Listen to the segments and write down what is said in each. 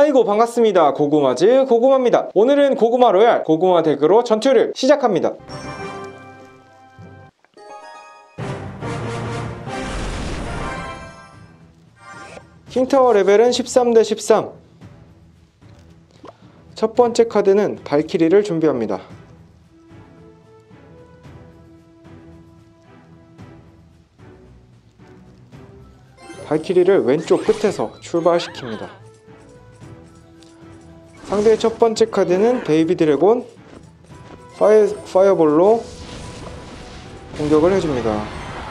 아이고 반갑습니다. 고구마즈 고구마입니다. 오늘은 고구마 로얄 고구마 덱으로 전투를 시작합니다. 킹타워 레벨은 13대 13. 첫 번째 카드는 발키리를 준비합니다. 발키리를 왼쪽 끝에서 출발시킵니다. 상대의 첫 번째 카드는 베이비 드래곤 파이어볼로 공격을 해줍니다.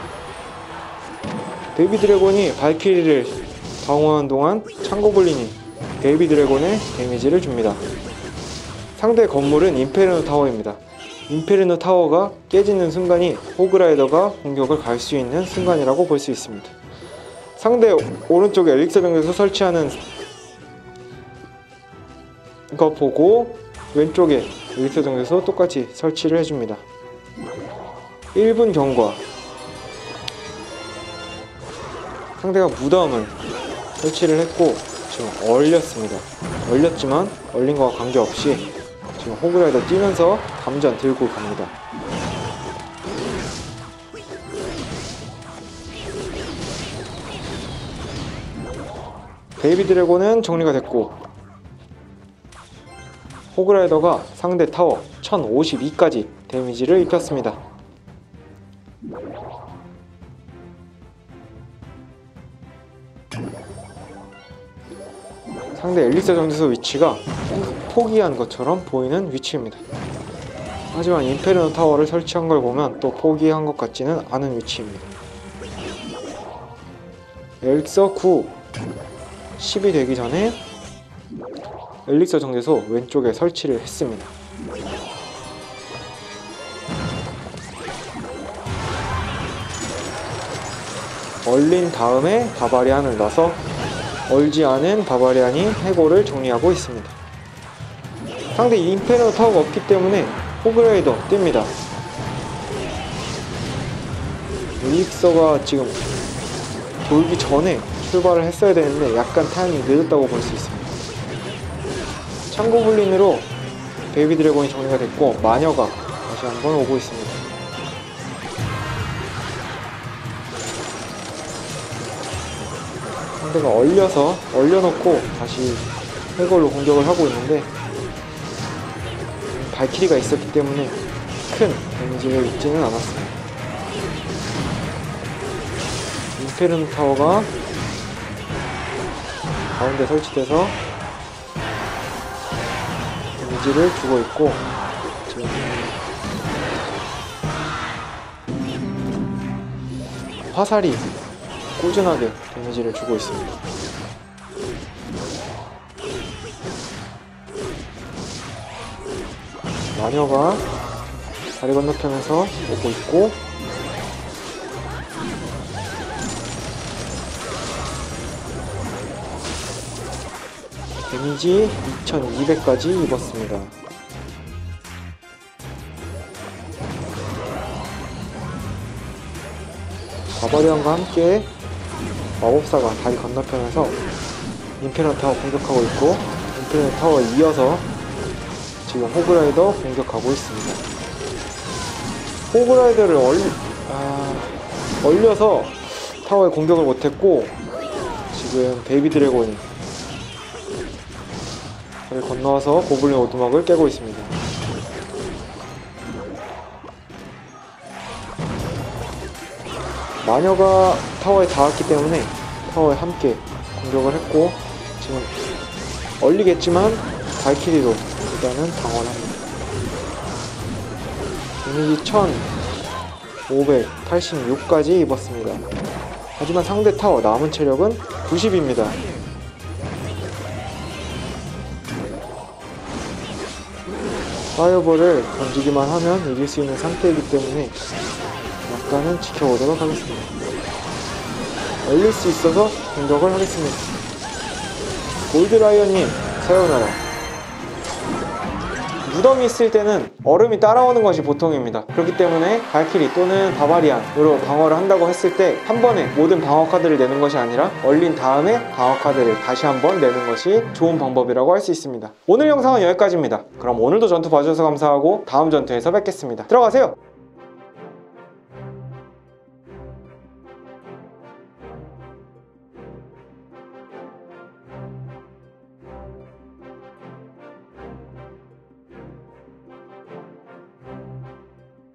베이비 드래곤이 발키리를 방어하는 동안 창고블린이 베이비 드래곤에 데미지를 줍니다. 상대 건물은 인페르노 타워입니다. 인페르노 타워가 깨지는 순간이 호그라이더가 공격을 갈 수 있는 순간이라고 볼 수 있습니다. 상대 오른쪽에 엘릭서 정에서 설치하는 거 보고 왼쪽에 엘릭서 정에서 똑같이 설치를 해줍니다. 1분 경과. 상대가 무덤을 설치를 했고 지금 얼렸습니다. 얼렸지만 얼린 거와 관계없이 지금 호그라이더 뛰면서 감전 들고 갑니다. 베이비 드래곤은 정리가 됐고 호그라이더가 상대 타워 1052까지 데미지를 입혔습니다. 상대 엘릭서 정지소 위치가 포기한 것처럼 보이는 위치입니다. 하지만 인페르노 타워를 설치한 걸 보면 또 포기한 것 같지는 않은 위치입니다. 엘릭서 9 10이 되기 전에 엘릭서 정제소 왼쪽에 설치를 했습니다. 얼린 다음에 바바리안을 놔서 얼지 않은 바바리안이 해골을 정리하고 있습니다. 상대 인페르노 타워가 없기 때문에 호그라이더 뜹니다. 엘릭서가 지금 돌기 전에 출발을 했어야 되는데 약간 타이밍이 늦었다고 볼 수 있습니다. 창고블린으로 베이비 드래곤이 정리가 됐고 마녀가 다시 한번 오고 있습니다. 상대가 얼려놓고 다시 해골로 공격을 하고 있는데 발키리가 있었기 때문에 큰 데미지를 입지는 않았습니다. 인페르노 타워가 가운데 설치돼서 데미지를 주고 있고 지금 화살이 꾸준하게 데미지를 주고 있습니다. 마녀가 다리 건너편에서 오고 있고 데미지 2200까지 입었습니다. 바바리안과 함께 마법사가 다리 건너편에서 인페르노 타워 공격하고 있고 인페르노 타워에 이어서 지금 호그라이더 공격하고 있습니다. 호그라이더를 얼려서 타워에 공격을 못했고 지금 베이비 드래곤이 다리 건너와서 고블린 오두막을 깨고 있습니다. 마녀가 타워에 닿았기 때문에 타워에 함께 공격을 했고 지금 얼리겠지만 발키리로 일단은 방어를 합니다. 데미지 1586까지 입었습니다. 하지만 상대 타워 남은 체력은 90입니다. 파이어볼을 던지기만 하면 이길 수 있는 상태이기 때문에 약간은 지켜보도록 하겠습니다. 얼릴 수 있어서 공격을 하겠습니다. 골드라이언님 사요나라. 무덤이 있을 때는 얼음이 따라오는 것이 보통입니다. 그렇기 때문에 발키리 또는 바바리안으로 방어를 한다고 했을 때 한 번에 모든 방어 카드를 내는 것이 아니라 얼린 다음에 방어 카드를 다시 한번 내는 것이 좋은 방법이라고 할 수 있습니다. 오늘 영상은 여기까지입니다. 그럼 오늘도 전투 봐주셔서 감사하고 다음 전투에서 뵙겠습니다. 들어가세요.